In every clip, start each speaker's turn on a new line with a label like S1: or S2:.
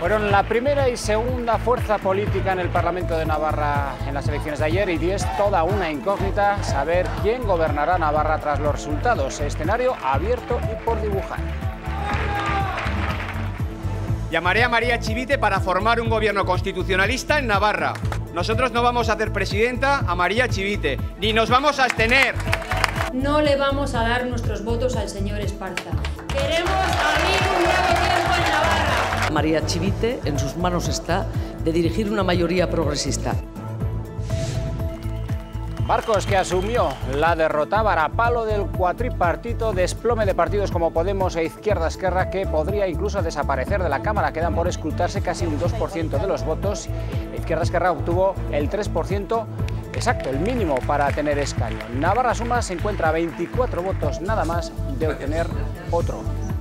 S1: Fueron la primera y segunda fuerza política en el Parlamento de Navarra en las elecciones de ayer y es toda una incógnita saber quién gobernará Navarra tras los resultados. Escenario abierto y por dibujar.
S2: Llamaré a María Chivite para formar un gobierno constitucionalista en Navarra. Nosotros no vamos a hacer presidenta a María Chivite, ni nos vamos a abstener.
S3: No le vamos a dar nuestros votos al señor Esparza. Queremos abrir un nuevo tiempo en Navarra.
S4: María Chivite, en sus manos está de dirigir una mayoría progresista.
S1: Marcos, que asumió la derrota varapalo del cuatripartito, desplome de partidos como Podemos e Izquierda Esquerra, que podría incluso desaparecer de la Cámara. Quedan por escrutarse casi un 2% de los votos. Izquierda Esquerra obtuvo el 3%, exacto, el mínimo para tener escaño. Navarra Suma se encuentra a 24 votos nada más de obtener otro.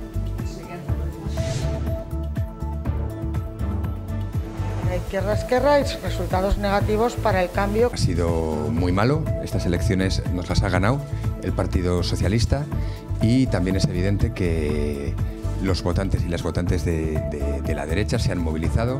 S5: Izquierda Esquerra y resultados negativos para el cambio.
S6: Ha sido muy malo, estas elecciones nos las ha ganado el Partido Socialista y también es evidente que los votantes y las votantes de la derecha se han movilizado.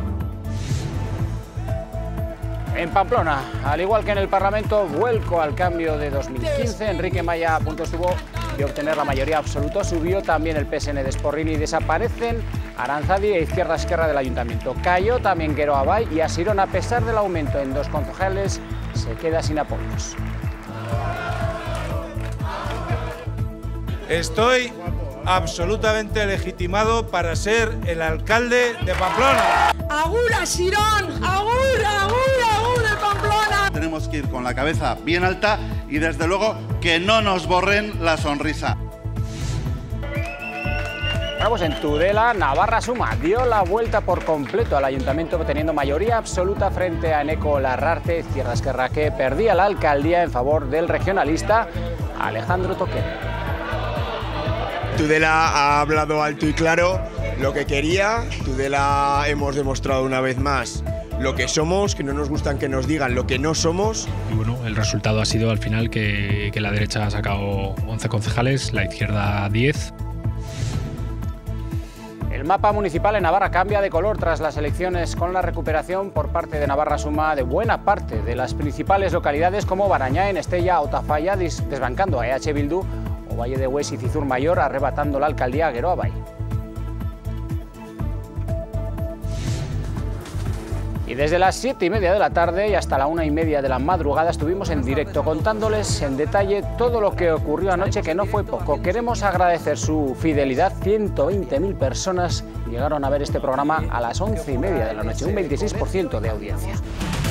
S1: En Pamplona, al igual que en el Parlamento, vuelco al cambio de 2015. Enrique Maya a punto estuvo de obtener la mayoría absoluta. Subió también el PSN de Sporrini y desaparecen Aranzadi e Izquierda Esquerra del Ayuntamiento. Cayó también Guero Abay y Asirón, a pesar del aumento en 2 concejales, se queda sin apoyos.
S7: Estoy absolutamente legitimado para ser el alcalde de Pamplona.
S5: ¡Agur, Asirón! ¡Agur, agur, agur de Pamplona!
S8: Tenemos que ir con la cabeza bien alta y desde luego que no nos borren la sonrisa.
S1: Vamos, en Tudela, Navarra Suma dio la vuelta por completo al ayuntamiento, teniendo mayoría absoluta frente a Eneco Larrarte, Izquierda Esquerra, que perdía la alcaldía en favor del regionalista Alejandro Toquero.
S9: Tudela ha hablado alto y claro lo que quería. Tudela hemos demostrado una vez más lo que somos, que no nos gustan que nos digan lo que no somos.
S10: Y bueno, el resultado ha sido al final que la derecha ha sacado 11 concejales, la izquierda 10.
S1: El mapa municipal en Navarra cambia de color tras las elecciones, con la recuperación por parte de Navarra Suma de buena parte de las principales localidades como Barañáin, Estella o Tafalla, desbancando a EH Bildu, o Valle de Hues y Cizur Mayor arrebatando la alcaldía a Guero Abay. Y desde las 7:30 de la tarde y hasta la 1:30 de la madrugada estuvimos en directo contándoles en detalle todo lo que ocurrió anoche, que no fue poco. Queremos agradecer su fidelidad. 120.000 personas llegaron a ver este programa a las 11:30 de la noche, un 26% de audiencia.